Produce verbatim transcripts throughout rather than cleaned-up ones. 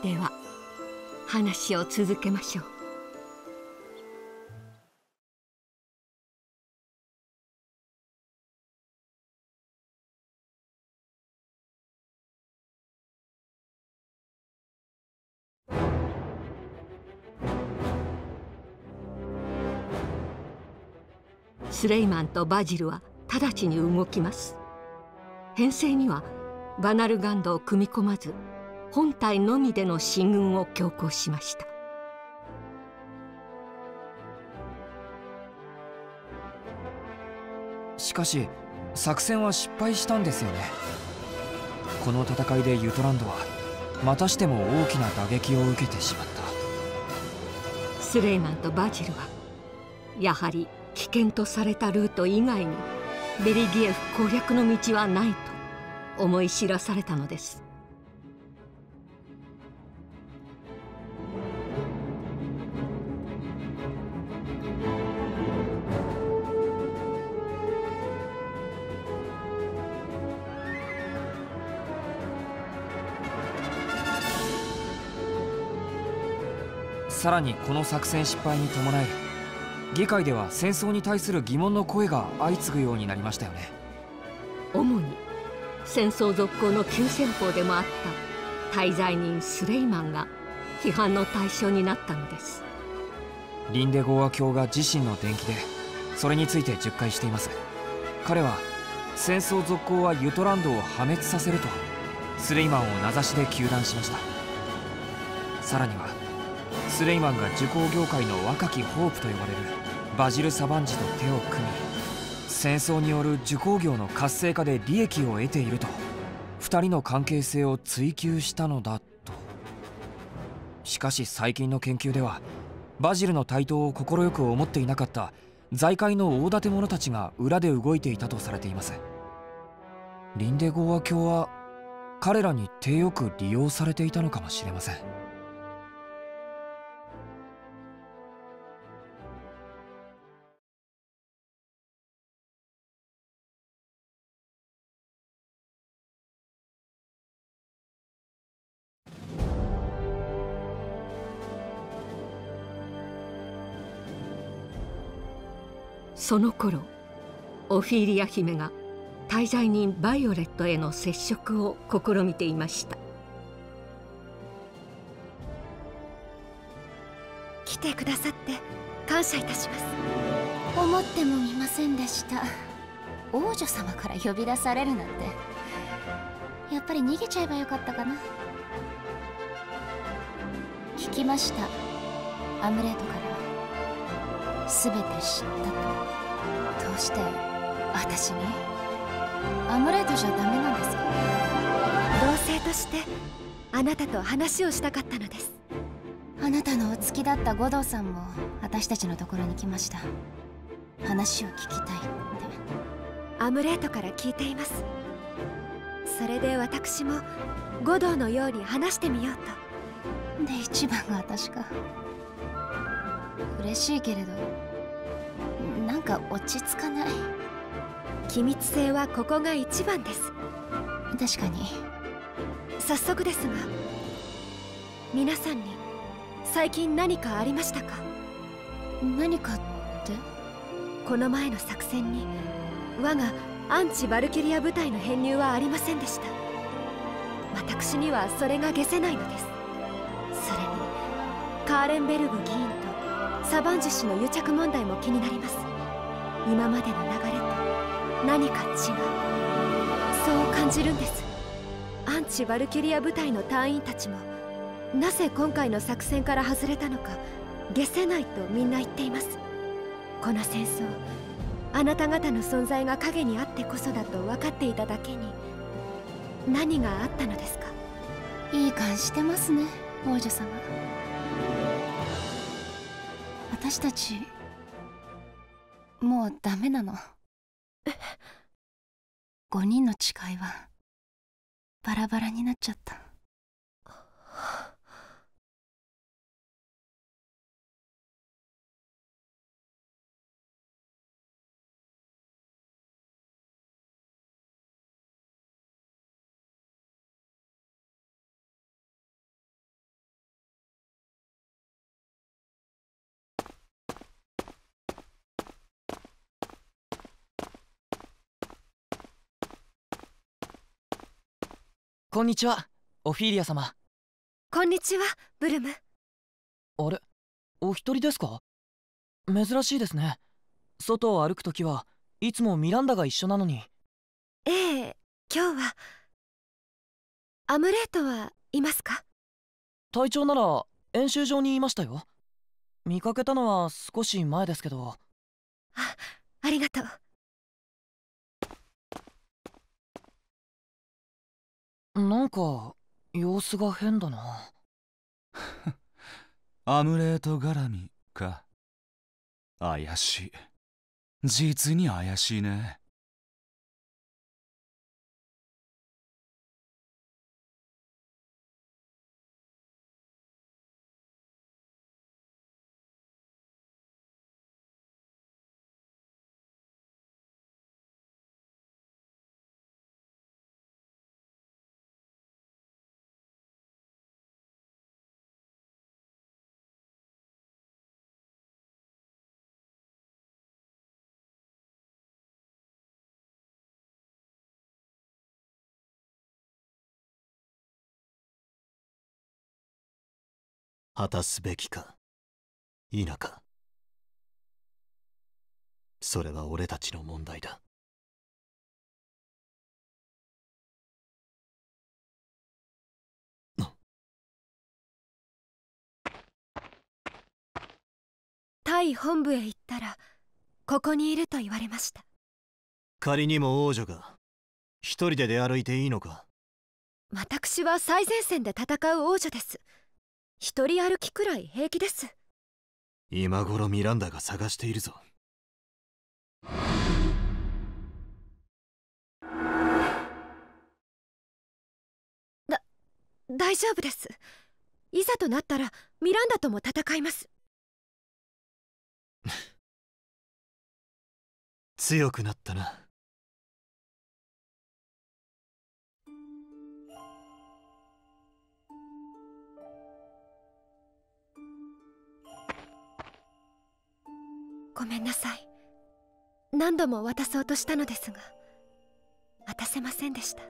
では話を続けましょう。スレイマンとバジルは直ちに動きます。編成にはバナルガンドを組み込まず、本体のみでの進軍を強行しました。 しかし作戦は失敗したんですよね。この戦いでユトランドはまたしても大きな打撃を受けてしまった。 スレイマンとバジルはやはり危険とされたルート以外にベリギエフ攻略の道はないと思い知らされたのです。 さらにこの作戦失敗に伴い、議会では戦争に対する疑問の声が相次ぐようになりましたよね。 主に戦争続行の急先鋒でもあった大罪人スレイマンが批判の対象になったのです。 リンデゴア卿が自身の伝記でそれについて述回しています。彼は戦争続行はユトランドを破滅させるとスレイマンを名指しで糾弾しました。さらにはスレイマンが受講業界の若きホープと呼ばれるバジル・サバンジと手を組み、戦争による受講業の活性化で利益を得ているとふたりの関係性を追求したのだと。しかし最近の研究ではバジルの台頭を快く思っていなかった財界の大立者たちが裏で動いていたとされています。リンデゴア卿は彼らに手よく利用されていたのかもしれません。 その頃オフィーリア姫が大罪人バイオレットへの接触を試みていました。 来てくださって感謝いたします。思ってもみませんでした。王女様から呼び出されるなんて。やっぱり逃げちゃえばよかったかな。聞きました。アムレートから全て知ったと。どうして私に？アムレートじゃダメなんですか？同性としてあなたと話をしたかったのです。あなたのお付きだった護道さんも私たちのところに来ました。話を聞きたいって。アムレートから聞いています。それで私も護道のように話してみようと。で一番が私か。嬉しいけれどなんか落ち着かない。機密性はここが一番です。確かに。早速ですが皆さんに最近何かありましたか？何かって？この前の作戦に我がアンチ・バルキリア部隊の編入はありませんでした。私にはそれが解せないのです。それにカーレンベルグ議員とサバンジュ氏の癒着問題も気になります。今までの流れと何か違う、そう感じるんです。アンチ・バルキリア部隊の隊員たちもなぜ今回の作戦から外れたのか解せないとみんな言っています。この戦争、あなた方の存在が影にあってこそだと分かっていただけに何があったのですか？いい感してますね、王女様。私たちもうダメなの。ごにんの誓いはバラバラになっちゃった。 こんにちは、オフィーリア様。 こんにちは、ブルム。 あれ、お一人ですか？珍しいですね。外を歩くときはいつもミランダが一緒なのに。 ええ、今日は。アムレートはいますか？ 隊長なら演習場にいましたよ。見かけたのは少し前ですけど。 あ、ありがとう。 なんか様子が変だな。 アムレート絡みか。怪しい。実に怪しいね。 果たすべきか否か、それは俺たちの問題だ。 対本部へ行ったらここにいると言われました。 仮にも王女が一人で出歩いていいのか？ 私は最前線で戦う王女です。一人歩きくらい平気です。 今頃ミランダが探しているぞ。 だ、大丈夫です。いざとなったらミランダとも戦います。 強くなったな。 ごめんなさい。何度も渡そうとしたのですが渡せませんでした。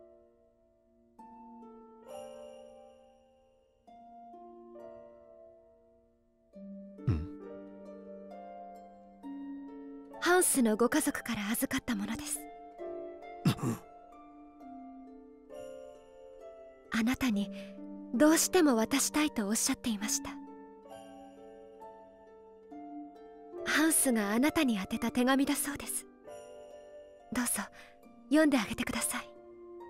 うん。 ハンスのご家族から預かったものです。あなたにどうしても渡したいとおっしゃっていました。ハンスがあなたに宛てた手紙だそうです。どうぞ読んであげてください。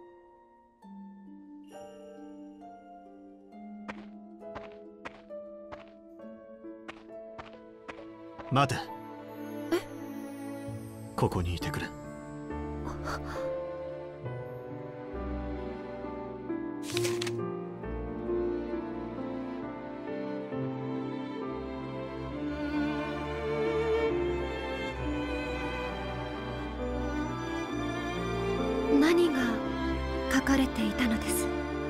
待て。え？ここにいてくれ。 何が書かれていたのです？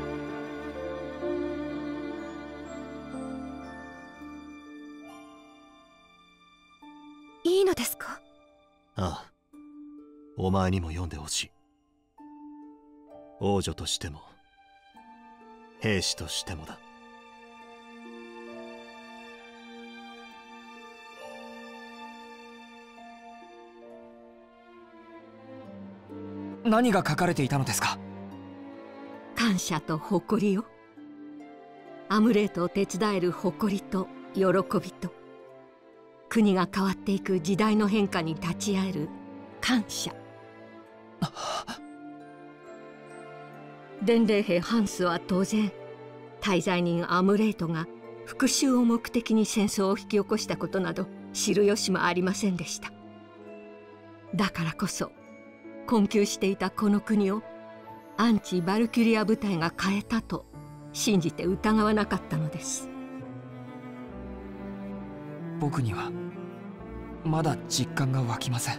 いいのですか？ ああ、お前にも読んでほしい。王女としても兵士としてもだ。 何が書かれていたのですか？ 感謝と誇りよ。アムレートを手伝える誇りと喜びと、国が変わっていく時代の変化に立ち会える感謝。伝令兵ハンスは当然大罪人アムレートが復讐を目的に戦争を引き起こしたことなど知る由もありませんでした。だからこそ困窮していたこの国をアンチ・バルキュリア部隊が変えたと信じて疑わなかったのです。 僕にはまだ実感が湧きません。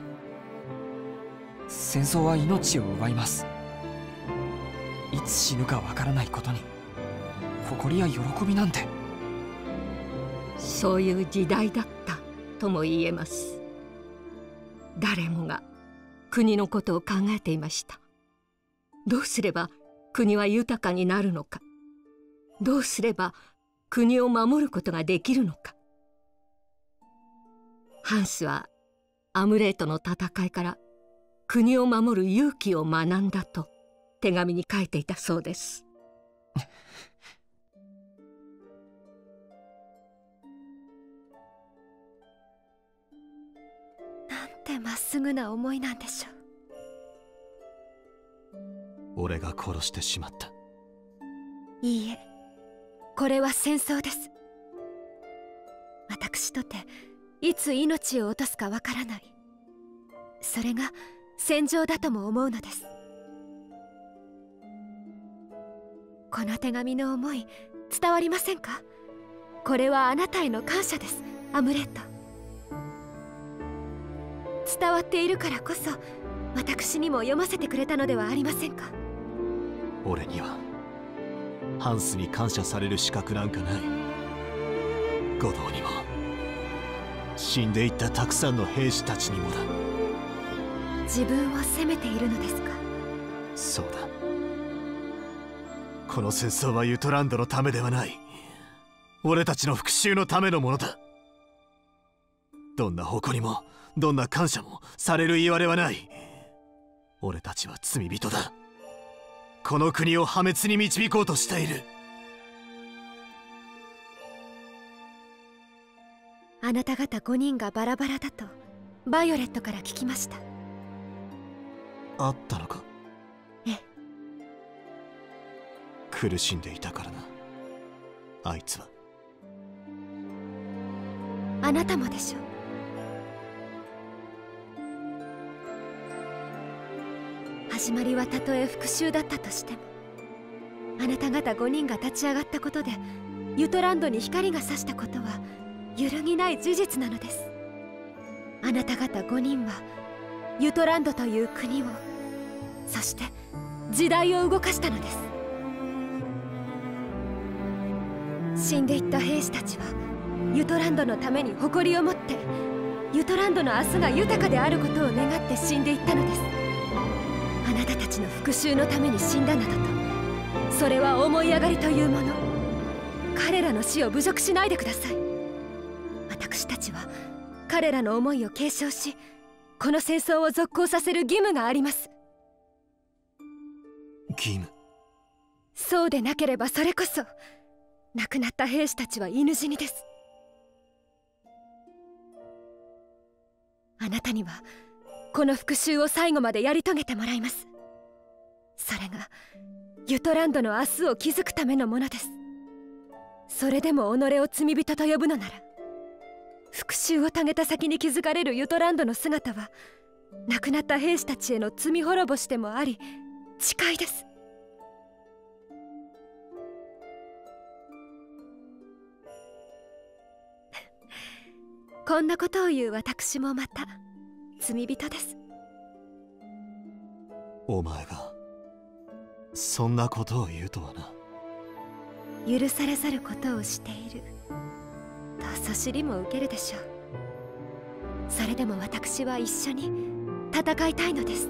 戦争は命を奪います。いつ死ぬかわからないことに誇りや喜びなんて。 そういう時代だったとも言えます。誰もが国のことを考えていました。どうすれば国は豊かになるのか。どうすれば国を守ることができるのか。ハンスはアムレートの戦いから国を守る勇気を学んだと手紙に書いていたそうです。 なんてまっすぐな思いなんでしょう。 俺が殺してしまった。 いいえ、これは戦争です。私とていつ命を落とすかわからない。それが戦場だとも思うのです。この手紙の思い伝わりませんか？これはあなたへの感謝です、アムレット。伝わっているからこそ私にも読ませてくれたのではありませんか？ 俺にはハンスに感謝される資格なんかない。護道にも死んでいったたくさんの兵士たちにもだ。 自分を責めているのですか？ そうだ。この戦争はユトランドのためではない。俺たちの復讐のためのものだ。どんな誇りもどんな感謝もされるいわれはない。俺たちは罪人だ。この国を破滅に導こうとしている。 あなた方ごにんがバラバラだとバイオレットから聞きました。 あったのか？ ええ。 苦しんでいたからな、あいつは。 あなたもでしょう。始まりはたとえ復讐だったとしても、あなた方ごにんが立ち上がったことでユトランドに光が差したことは揺るぎない事実なのです。あなた方ごにんはユトランドという国を、そして時代を動かしたのです。死んでいった兵士たちはユトランドのために誇りを持って、ユトランドの明日が豊かであることを願って死んでいったのです。あなたたちの復讐のために死んだなどと、それは思い上がりというもの。彼らの死を侮辱しないでください。私たちは彼らの思いを継承し、この戦争を続行させる義務があります。 義務？ そうでなければそれこそ亡くなった兵士たちは犬死にです。あなたにはこの復讐を最後までやり遂げてもらいます。それがユトランドの明日を築くためのものです。それでも己を罪人と呼ぶのなら、復讐を遂げた先に築かれるユトランドの姿は亡くなった兵士たちへの罪滅ぼしでもあり、誓いです。こんなことを言う私もまた罪人です。 お前がそんなことを言うとはな。 許されざることをしているとそしりも受けるでしょう。それでも私は一緒に戦いたいのです。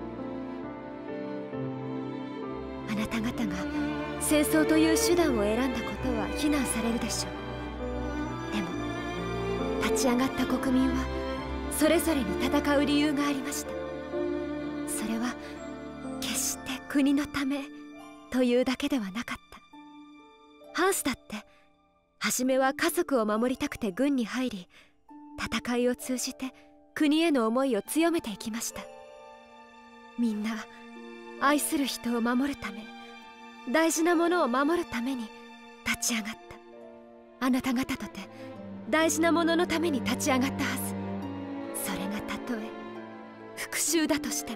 あなた方が戦争という手段を選んだことは非難されるでしょう。でも立ち上がった国民はそれぞれに戦う理由がありました。それは決して国のためというだけではなかった。ハンスだって初めは家族を守りたくて軍に入り、戦いを通じて国への思いを強めていきました。みんな愛する人を守るため、大事なものを守るために立ち上がった。あなた方とて大事なもののために立ち上がったはず。それがたとえ復讐だとしても。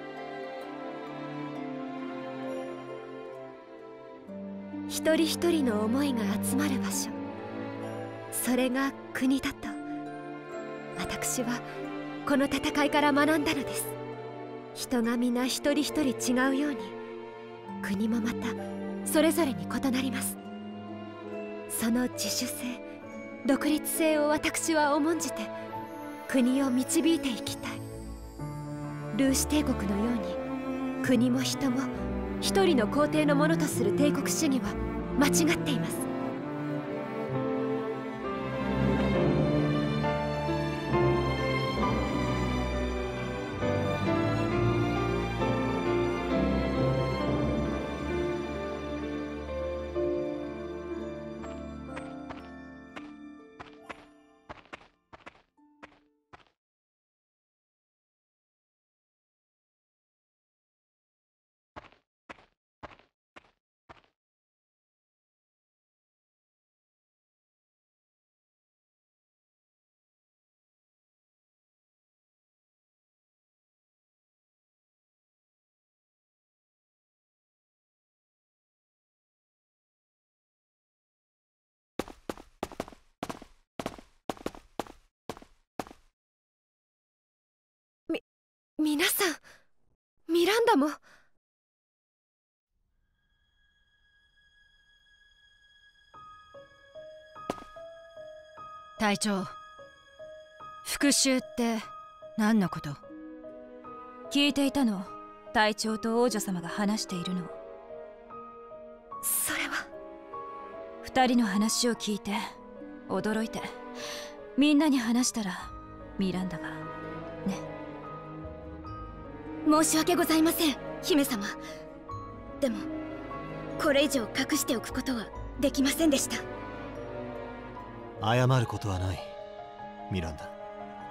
一人一人の思いが集まる場所、それが国だと私はこの戦いから学んだのです。人が皆一人一人違うように、国もまたそれぞれに異なります。その自主性、独立性を私は重んじて国を導いていきたい。ルーシ帝国のように国も人も一人の皇帝のものとする帝国主義は間違っています。皆さん、ミランダも。 隊長、復讐って何のこと？ 聞いていたの。隊長と王女様が話しているの。 それは二人の話を聞いて驚いて、みんなに話したらミランダがね。 申し訳ございません、姫様。でもこれ以上隠しておくことはできませんでした。 謝ることはない、ミランダ。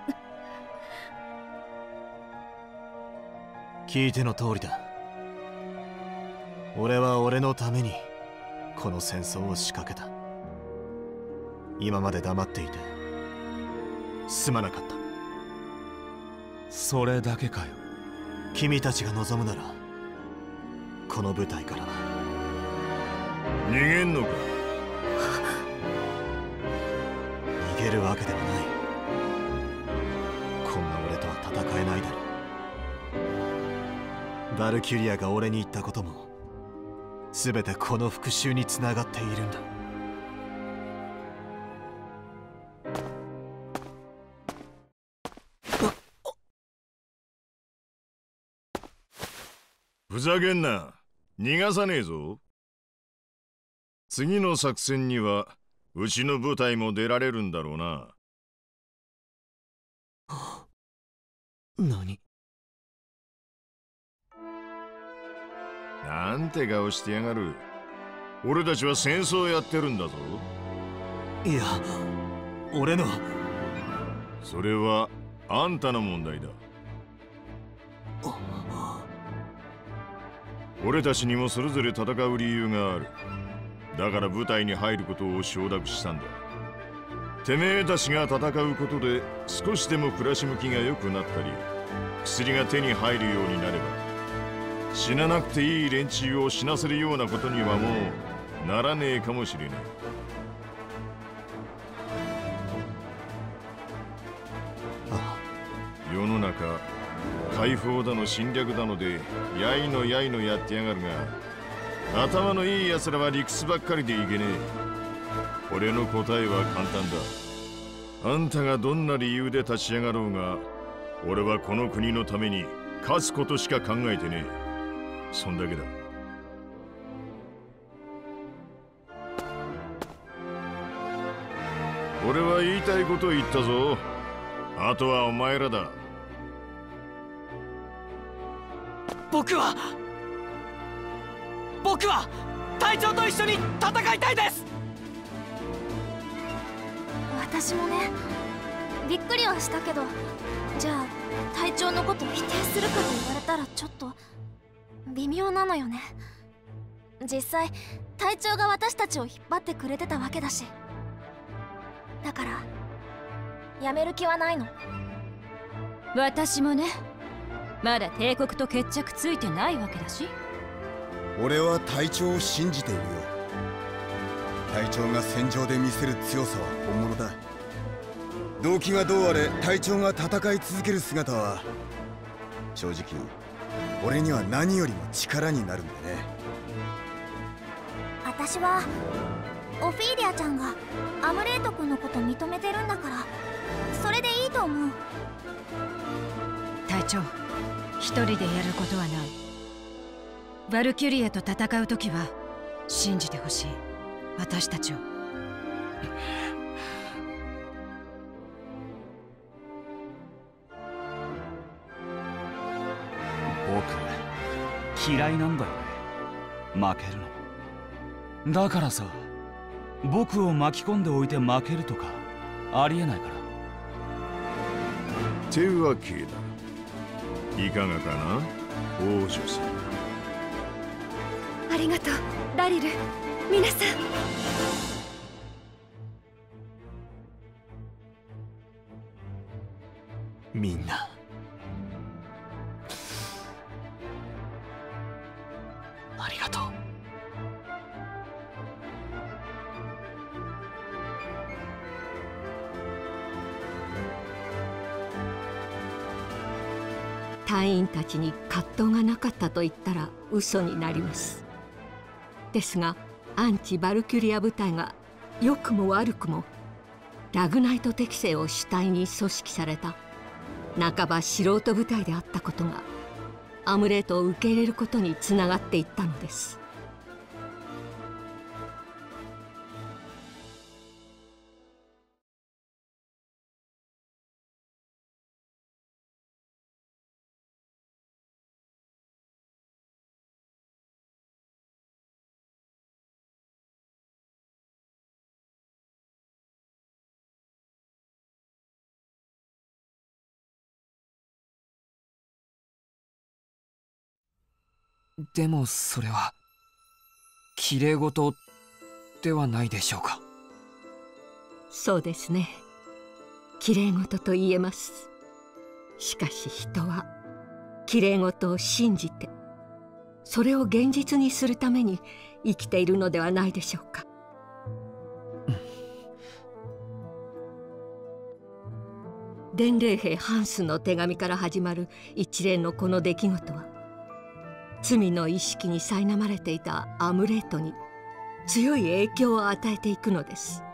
聞いての通りだ。俺は俺のためにこの戦争を仕掛けた。今まで黙っていてすまなかった。 それだけかよ。 君たちが望むならこの舞台から逃げんのか？ 逃げるわけではない。こんな俺とは戦えないだろう。バルキュリアが俺に言ったことも全てこの復讐につながっているんだ。 ふざけんな。逃がさねえぞ。次の作戦にはうちの部隊も出られるんだろうな。 何？ なんて顔してやがる。俺たちは戦争やってるんだぞ。 いや、俺の。 それはあんたの問題だ。俺たちにもそれぞれ戦う理由がある。だから部隊に入ることを承諾したんだ。てめえたちが戦うことで少しでも暮らし向きが良くなったり、薬が手に入るようになれば、死ななくていい連中を死なせるようなことにはもうならねえかもしれねえ。 ああ、世の中解放だの侵略だのでやいのやいのやってやがるが、頭のいい奴らは理屈ばっかりでいけねえ。俺の答えは簡単だ。あんたがどんな理由で立ち上がろうが、俺はこの国のために勝つことしか考えてねえ。そんだけだ。俺は言いたいことを言ったぞ。あとはお前らだ。 僕は僕は隊長と一緒に戦いたいです。 私もね、びっくりはしたけど、じゃあ隊長のこと否定するかと言われたらちょっと微妙なのよね。実際隊長が私たちを引っ張ってくれてたわけだし。だからやめる気はないの。 私もね、まだ帝国と決着ついてないわけだし。 俺は隊長を信じているよ。隊長が戦場で見せる強さは本物だ。動機がどうあれ隊長が戦い続ける姿は正直俺には何よりも力になるんだね。 私はオフィーリアちゃんがアムレート君のこと認めてるんだから、それでいいと思う。 隊長、一人でやることはない。 バルキュリエと戦う時は信じてほしい、私たちを。 僕嫌いなんだよね、負けるの。だからさ、僕を巻き込んでおいて負けるとかありえないから。 ていうわけだ。いかがかな、王女さん。 ありがとうダリル、皆さん。 みんなありがとう。 隊員たちに葛藤がなかったと言ったら嘘になります。ですがアンチ・バルキュリア部隊が良くも悪くもラグナイト適性を主体に組織された半ば素人部隊であったことがアムレートを受け入れることにつながっていったのです。 でもそれはきれい事ではないでしょうか。 そうですね、きれい事と言えます。しかし人はきれい事を信じてそれを現実にするために生きているのではないでしょうか。伝令兵ハンスの手紙から始まる一連のこの出来事は、罪の意識に苛まれていたアムレートに強い影響を与えていくのです。